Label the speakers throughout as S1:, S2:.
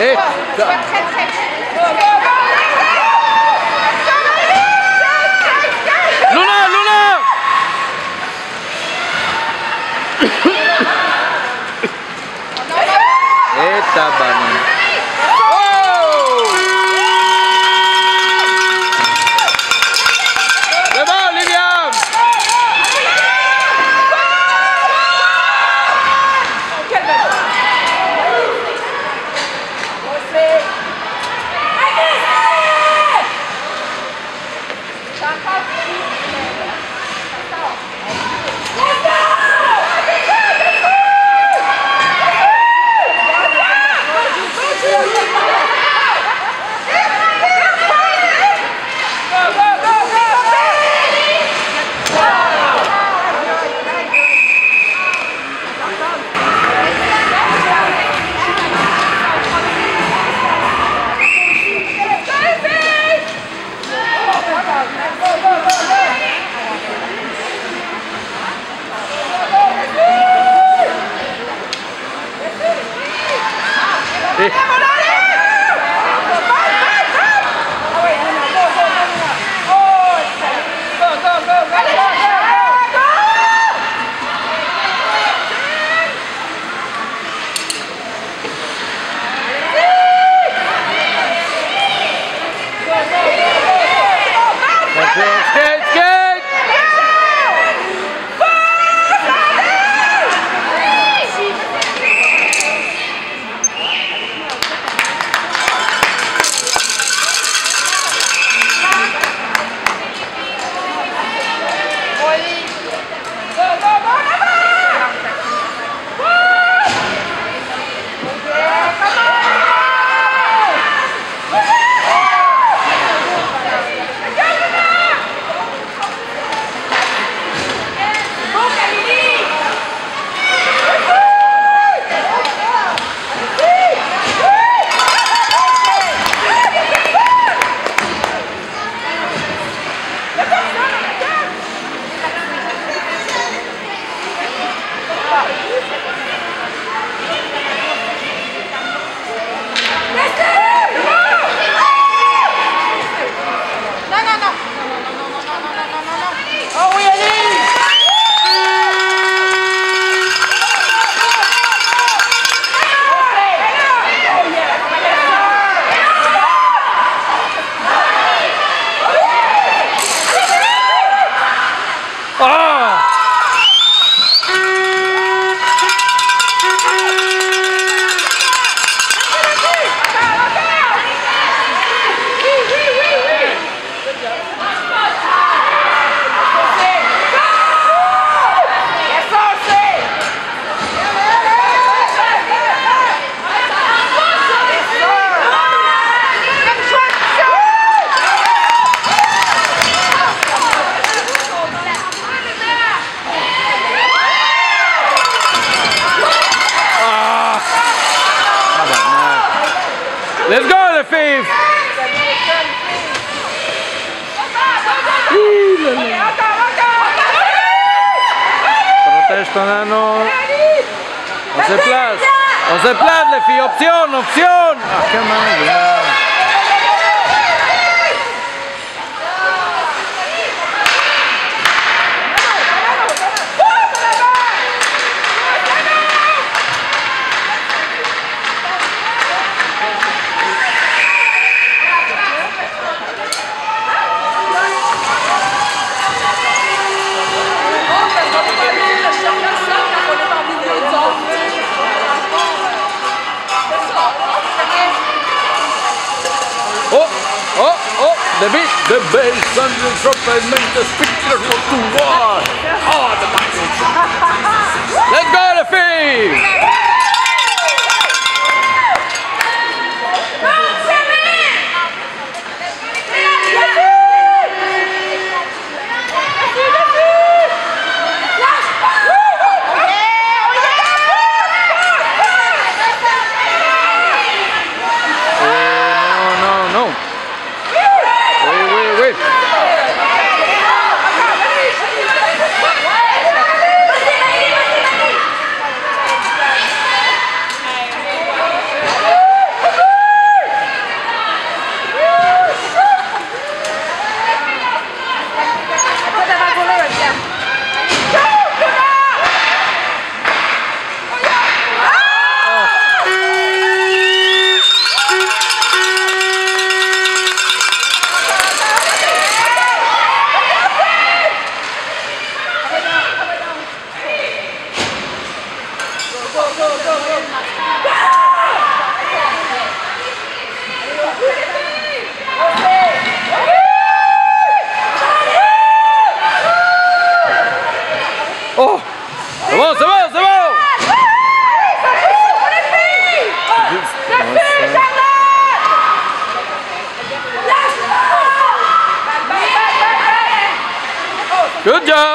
S1: Et... Luna, Luna! Et tabarnak. C'est bon, Liliane! Let's go, les filles! Protège ton anneau. On se place. On se place, les filles. Option, option. Ah, comment? The beat, the bass, and the trumpet make the speaker want to war. Oh, the bass. Let's go, the filles! Oh! C'est bon, c'est bon, c'est bon! Good job!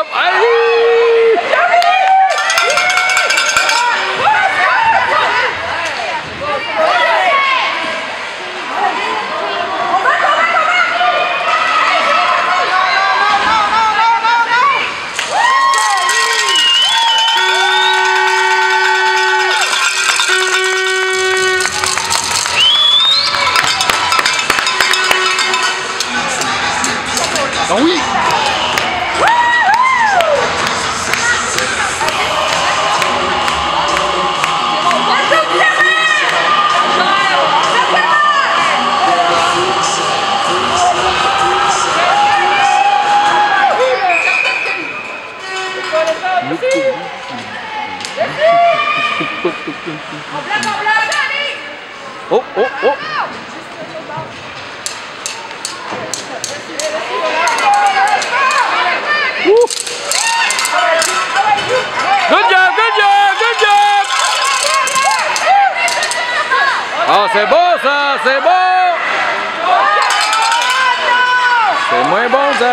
S2: Ah oui!
S1: Oh, oh, oh! Good job, good job, good job! Ah, c'est beau ça, c'est beau! C'est moins bon ça!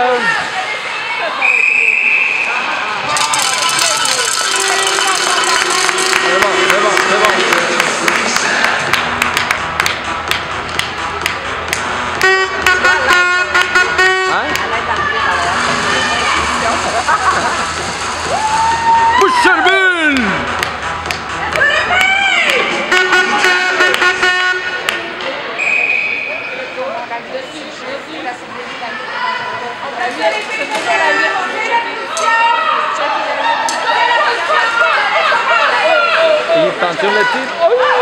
S1: C'est bon, c'est bon, c'est bon. Hein? Boucherville! Il tente sur le titre. Oh oui!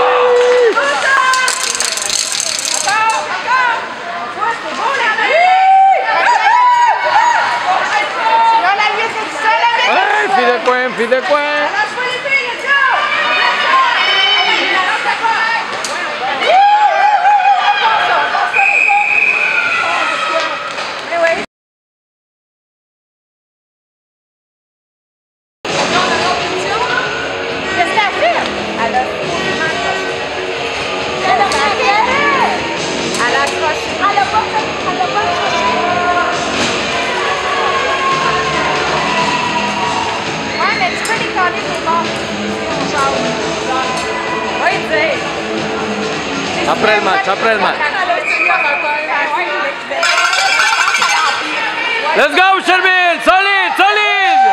S1: Fille de coin! Après le match, après le match. Let's go, Sherville! Solide, solide!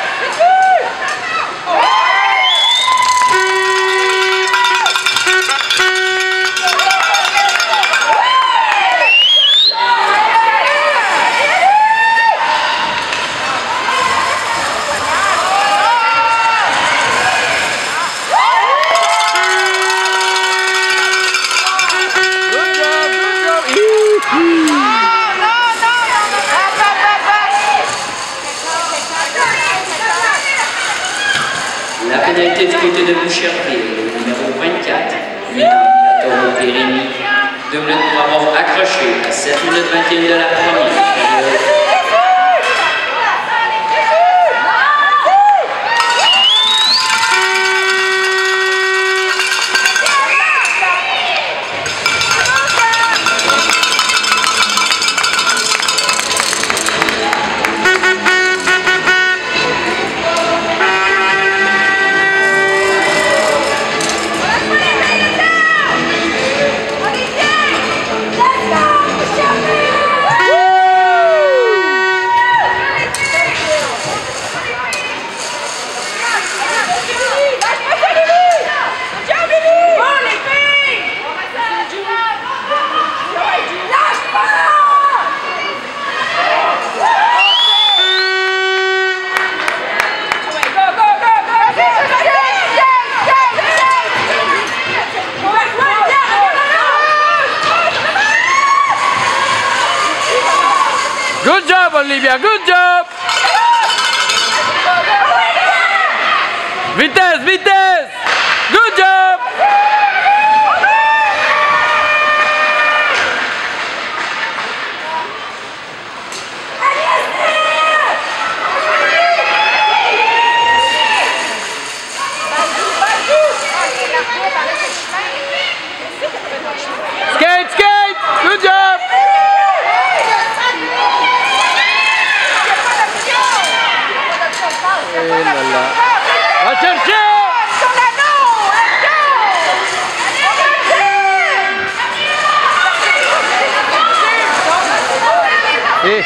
S3: La pénalité du côté de Boucherville, le numéro 24, Minato Périni, 2 minutes pour avoir accroché à 7 minutes 21 de la première période.
S1: Good job, Olivia, good job! Vitesse, vitesse! Skate, skate! Good job! Eh là là. Va chercher! Eh.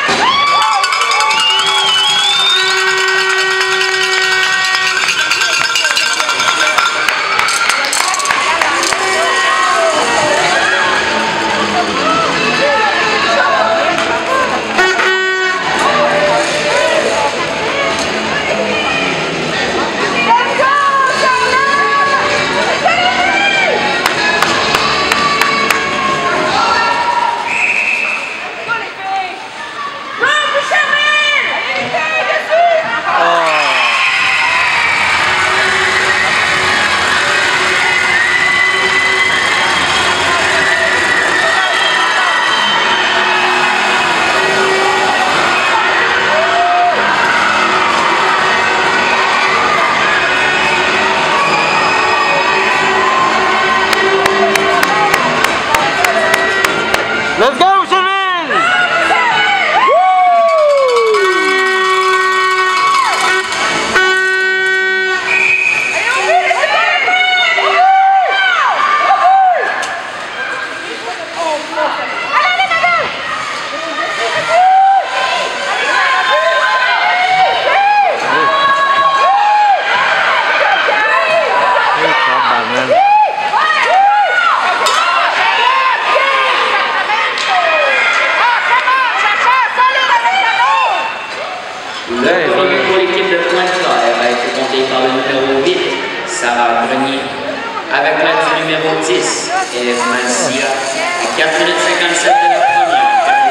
S1: Let's go, Cyril!
S3: Le premier pour l'équipe de Pointe-Claire a été compté par le numéro 8, Sarah Grenier, avec l'aide du numéro 10, Eve Mancia, à 4 minutes 57 de la première.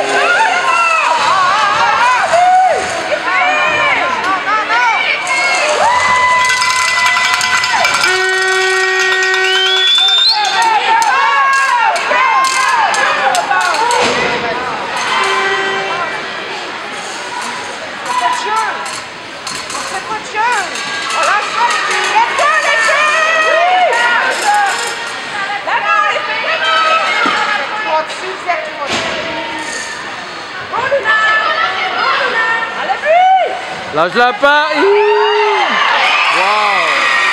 S1: Lâche-la pas! Wow!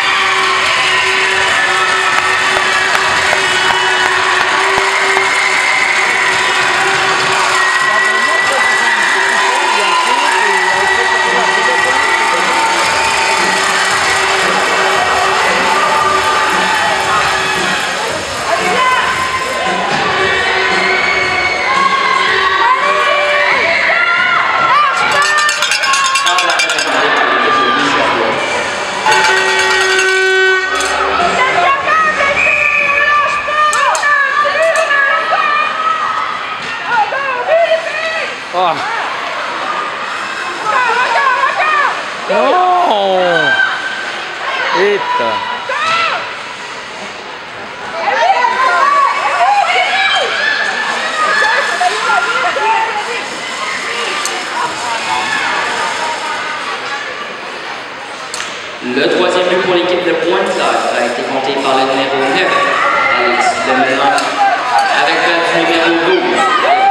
S1: Oh. Non! Eita!
S3: Le troisième but pour l'équipe de Pointe-Claire a été compté par le numéro 9, Alex Demelan, avec le numéro 12.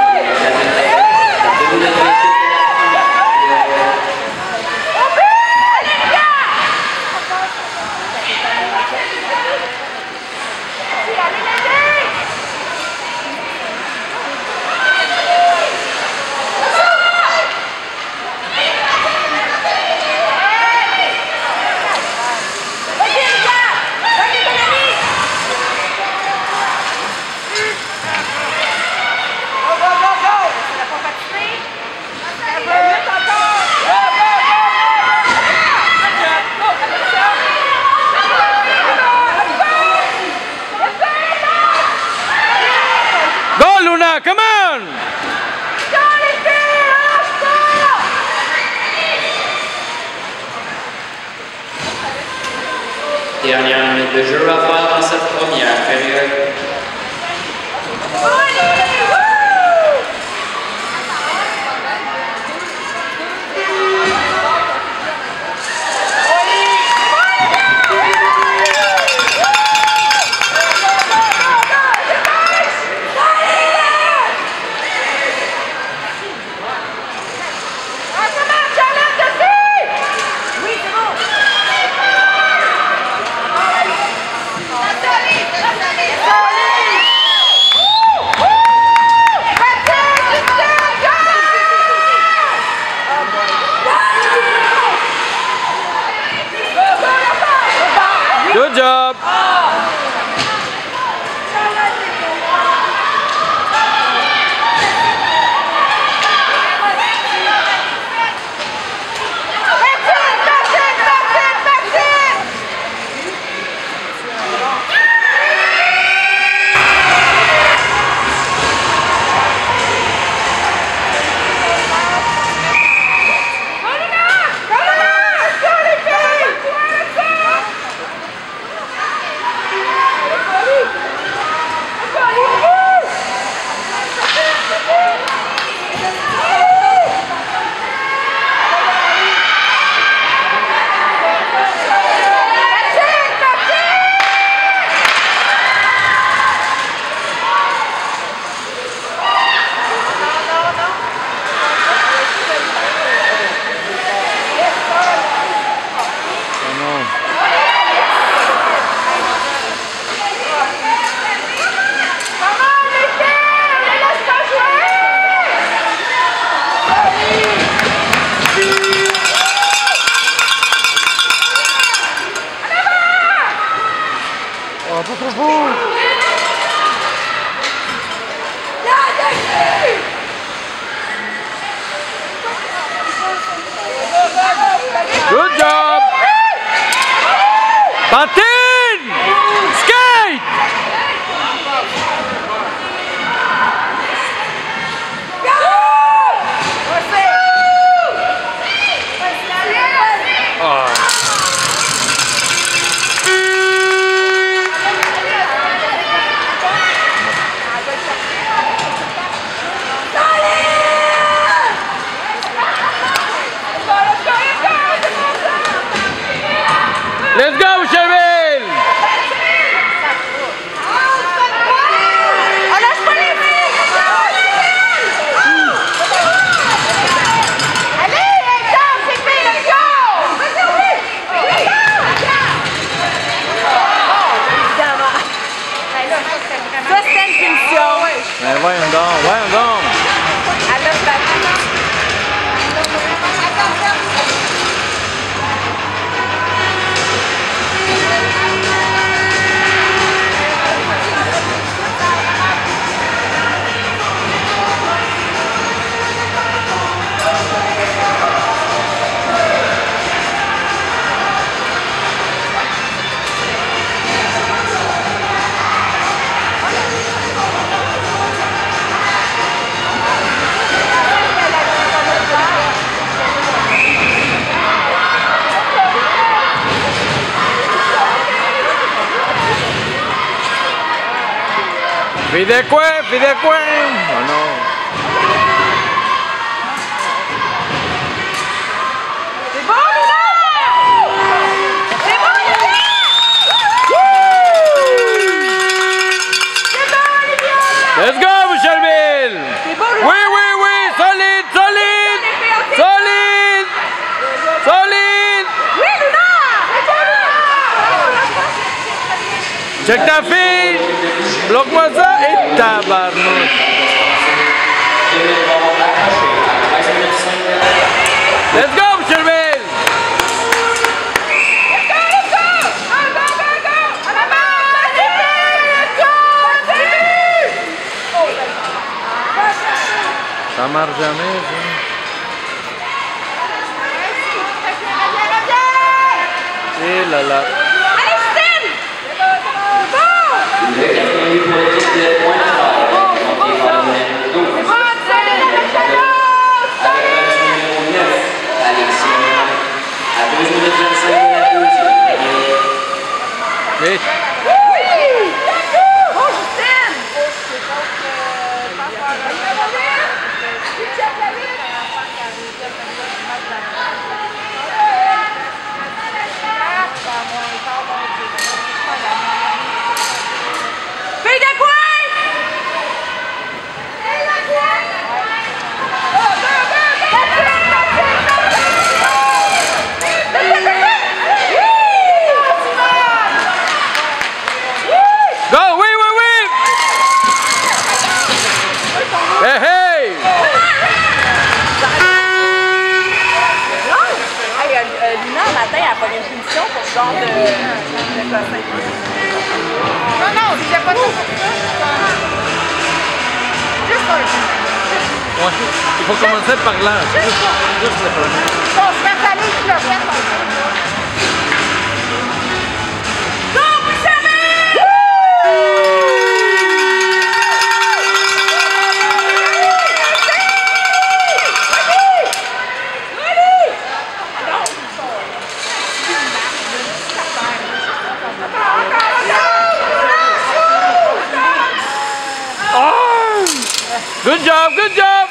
S1: Come on!
S3: Dernière minute de jeu à faire dans cette première période.
S1: job.
S2: Oh, pas trop fort.
S1: Good job. Patin. Skate. Let's go, Sherville!
S4: On lâche pas les filles! Allez, exemple, c'est fait, let's go! Ça, c'était une punition.
S1: Mais voyons donc.
S4: Elle a battu.
S1: Fidekouin! Oh non!
S4: C'est bon, Luna! C'est bon, Olivia! C'est bon, Olivia!
S1: Let's go, Sherville!
S4: C'est bon, Luna!
S1: Oui! Solide!
S4: Oui, Luna!
S1: Check ta fille! Bloque-moi ça et tabarnouche! Let's go, Sherville! Ça marche jamais, ça. Et là là.
S3: Le quatrième but pour l'équipe de Pointe-Claire, monté par le numéro 12. Avec le numéro 9, Alexis à 12 minutes 25 de la deuxième.
S1: Vite.
S4: Bon, Justine! Fille de quoi?
S1: Go, oui! Hey!
S4: Luna, matin, elle a pas une punition pour ce genre de Non, non, il n'y a pas de ça. Juste un.
S1: Ouais. Il faut commencer par là. Juste le premier.
S4: Bon, je vais aller sur le reste. Go, vous savez!
S1: Good job, good job!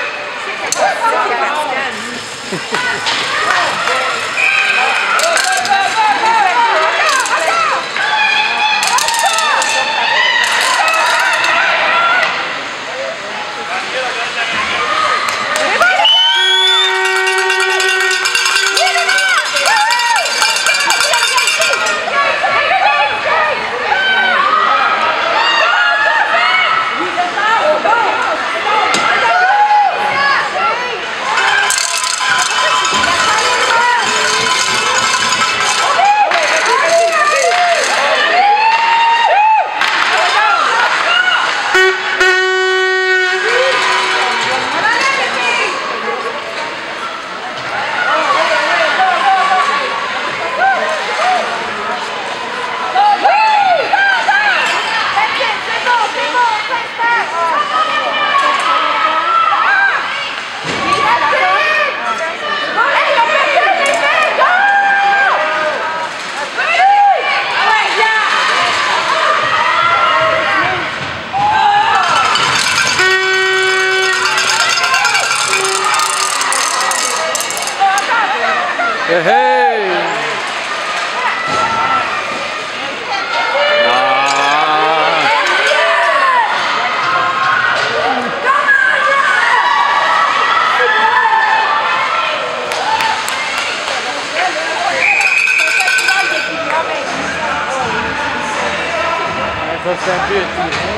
S1: Hey, hey. Ça c'est un peu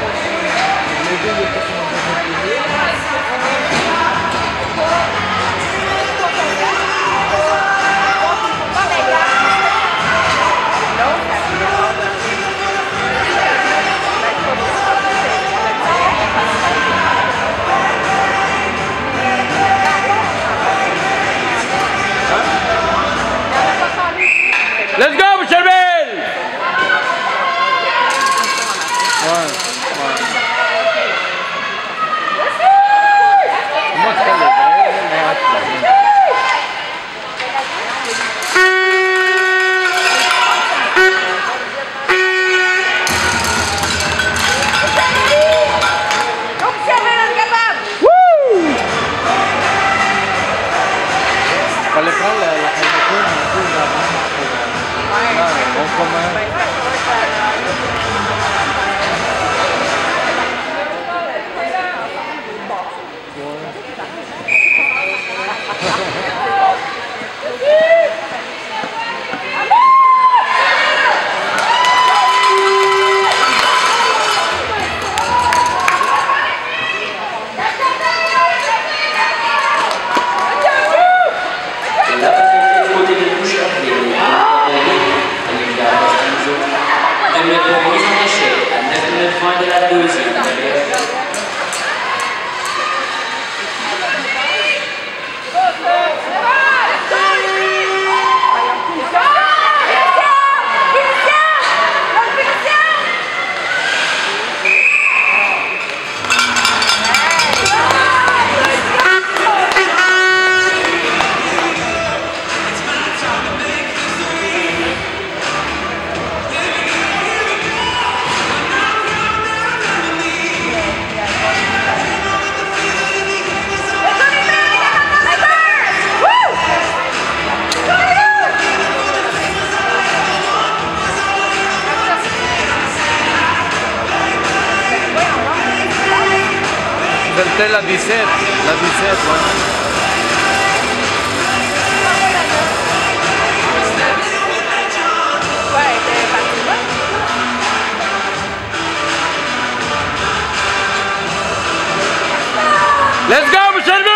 S1: Let's go, Michel-Ville! Ouais. Comment tu fais le vrai? Fallait prendre la fermeture un peu d'avant. On commence.
S3: De la deuxième.
S1: C'était la 17, ouais. Let's go, Michel-Ville!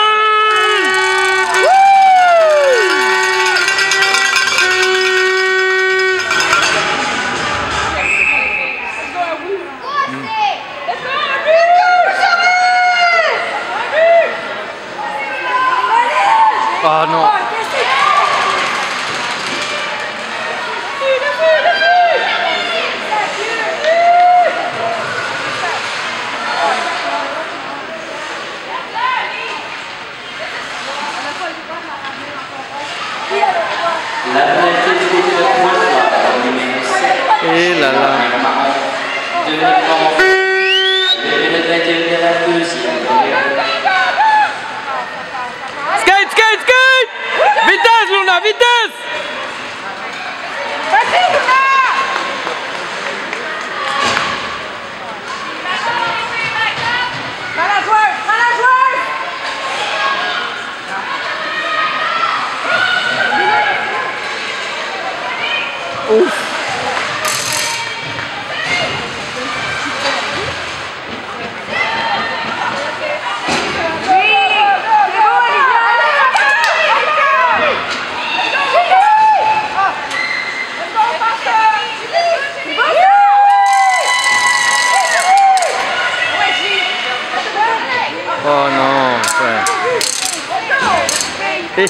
S1: Oh non, frère. Et...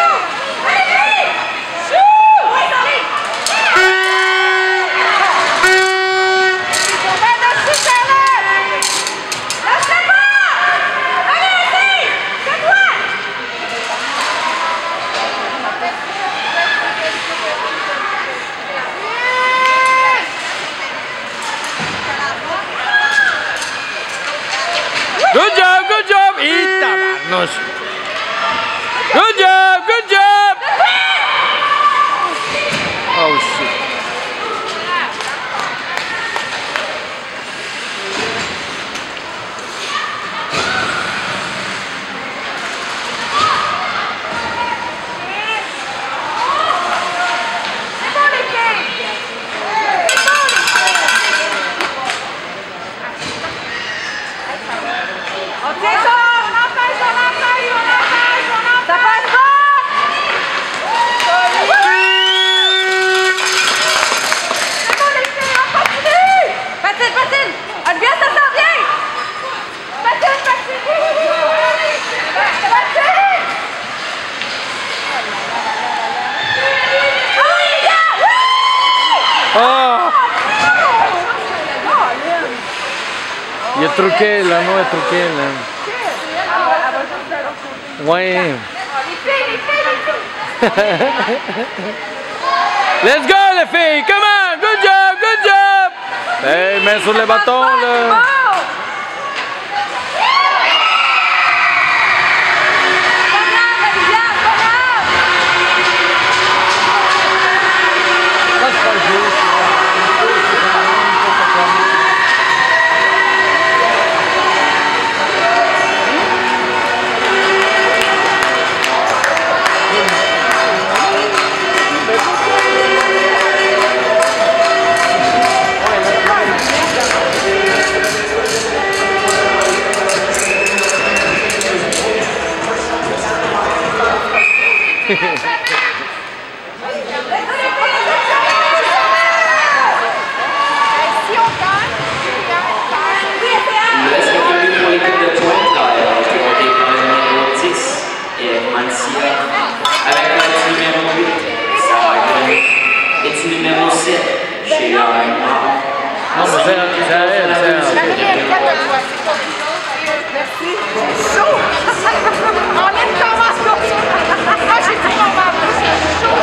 S1: Good job, good job! Y tabarnos. Good job, good job! Oh shit. Oh! Il est truqué là, non, il est truqué là. Ouais. Let's go les filles, come on, good job, good job. Hey, mets sur les bâtons là. Non, mais c'est à elle,
S4: C'est chaud! Enlève ton masque! Ah, j'ai pris mon masque! C'est chaud!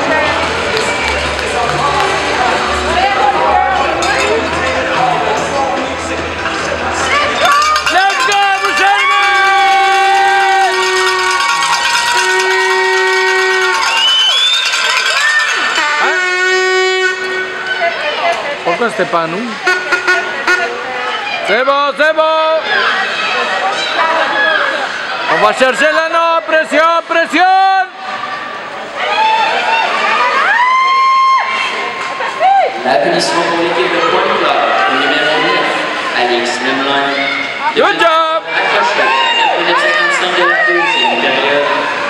S1: Let's go, Boucherman! Hein? Pourquoi c'était pas nous? C'est bon, c'est bon! On va chercher l'anneau, pression, pression!
S3: La punition pour l'équipe de Pointe-Claire, le numéro 9, Alex Lemlin.
S1: Good job!
S3: Accroché, 4 minutes 55 de la deuxième période.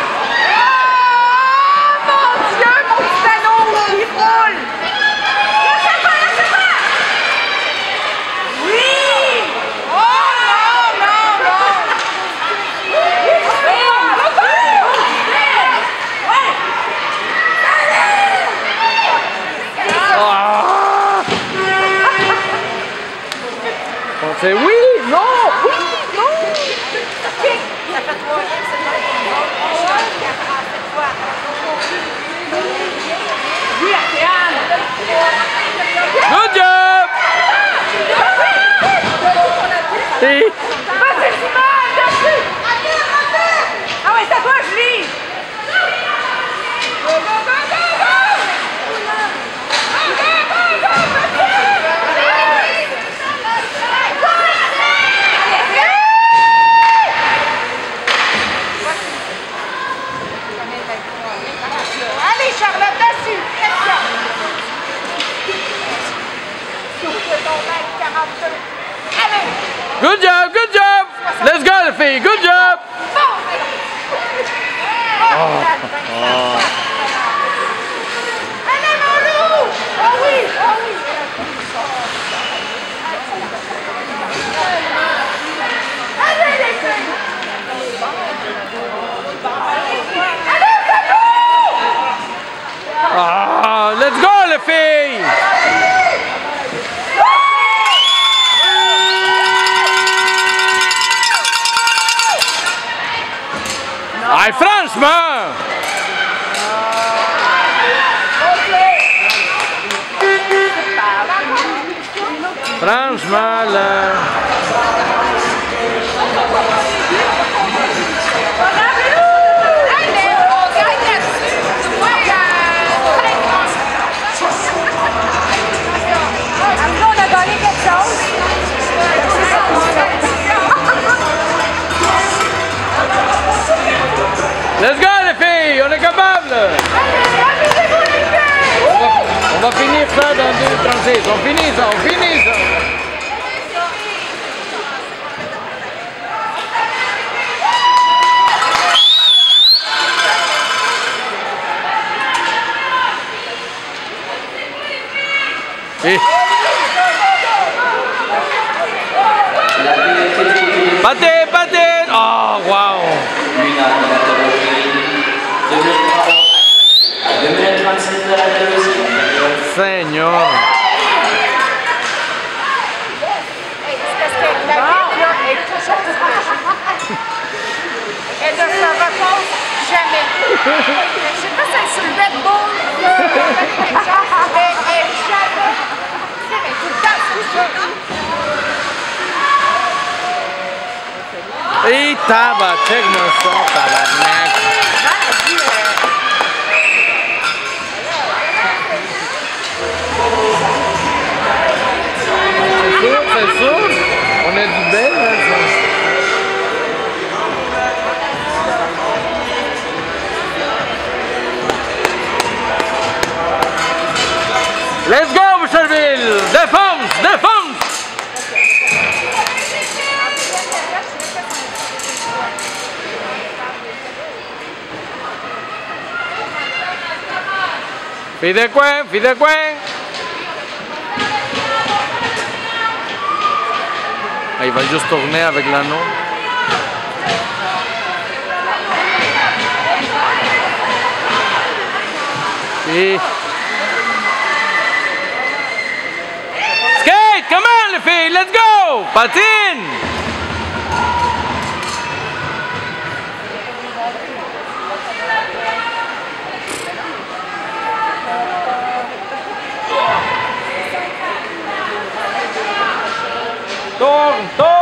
S4: Oh mon Dieu, mon petit anneau, il roule! Oui! Oh non, non, non!
S1: On fait oui, non, oui, non.
S4: Ça fait 3 ans, c'est bon. Oui, Ariane!
S1: Good job! Et...
S4: Vas-y, Simon, dessus! Ah ouais, ça va, je lis! Go, go, go, go, go! Allez, Charlotte, dessus! Allez!
S1: Good job, good job! Let's go les filles, good job!
S4: Allez, mon loup! Oh oui, oh oui! Allez, les filles!
S1: filles! Ay, franchement! Franchement, là... Let's go les filles, on est capable. On va finir ça dans 2:36, on finit ça, on finit ça. Et... Battez, battez! Oh, wow!
S3: 2 minutes 36 de la deuxième période.
S1: Seigneur!
S4: Elle ne se repose jamais. Je sais pas si elle est sur le Red Bull, mais elle est jamais. Mais tout le temps, c'est ça.
S1: Et tabarnak, mon son, tabarnak! C'est sûr? On a du bel, hein, ça. Let's go, Boucherville! Défense! Défense! Filles de coin! Filles de coin! Ah, il va juste tourner avec l'anneau. Et... Skate! Come on les filles! Let's go! Patine! Tourne! Tourne!